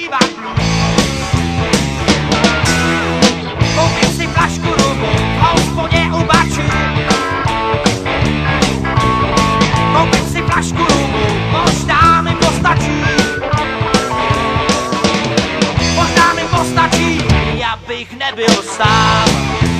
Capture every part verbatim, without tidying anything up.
zpívat blues. Koupím si flašku rumu v hospodě u bačů. Koupím si flašku rumu, možná mi postačí. Možná mi postačí, abych nebyl sám.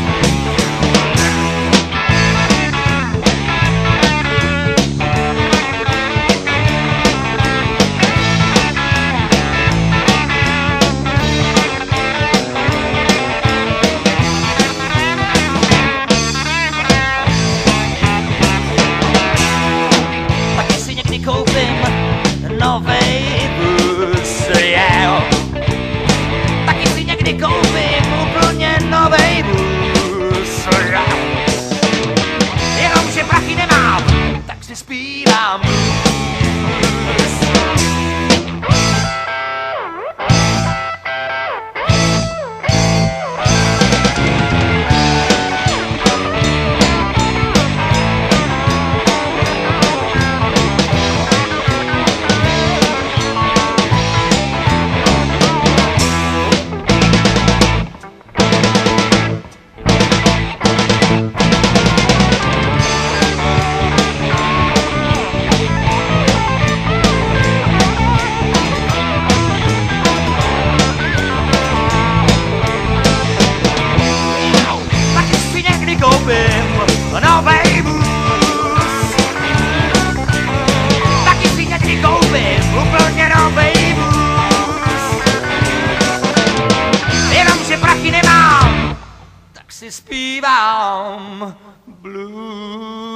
Koupím novej vůz, yeah. Taky si někdy koupím úplně novej vůz, yeah. Jenomže prachy nemám, tak si zpívám blues. Koupím novej vůz. Taky si někdy koupím úplně novej vůz. Jenomže prachy nemám, tak si zpívám blues.